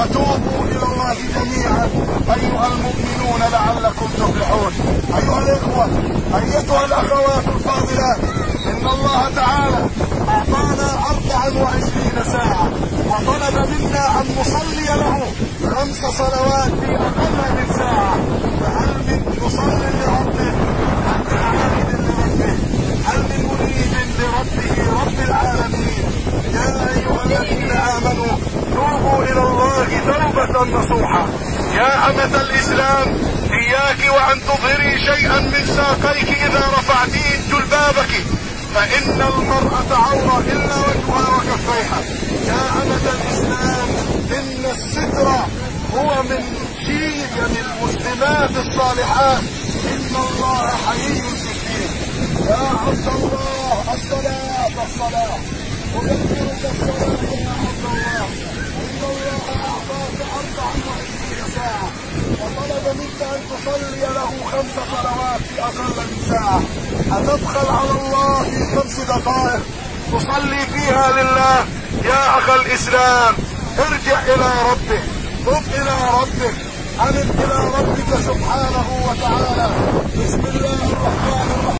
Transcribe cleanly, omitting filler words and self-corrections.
وتوبوا إلى الله جميعا أيها المؤمنون لعلكم تفلحون. أيها الإخوة، أيتها الأخوات الفاضلات، إن الله تعالى أعطانا 24 ساعة وطلب منا أن نصلي له 5 صلوات في أقل من ساعة. فهل من مصل لربه؟ هل من عابد لربه؟ هل من مريد لربه رب العالمين؟ يا أيها الذين آمنوا توبوا إلى الله توبة نصوحا. يا أمة الإسلام، إياك وأن تظهري شيئا من ساقيك إذا رفعتي جلبابك، فإن المرأة عورة إلا وجهها وكفيها. يا أمة الإسلام، إن الستر هو من جيل المسلمات الصالحات. إن الله حيي ستير. يا عبد الله، الصلاة أذكرك الصلاة يا عبد الله. إن الله أعطاك 24 ساعة وطلب منك أن تصلي له 5 صلوات في أقل من ساعة. هتبخل على الله في 5 دقائق تصلي فيها لله؟ يا أخ الإسلام، ارجع إلى ربك، تب إلى ربك، أنب إلى ربك سبحانه وتعالى. بسم الله الرحمن الرحيم.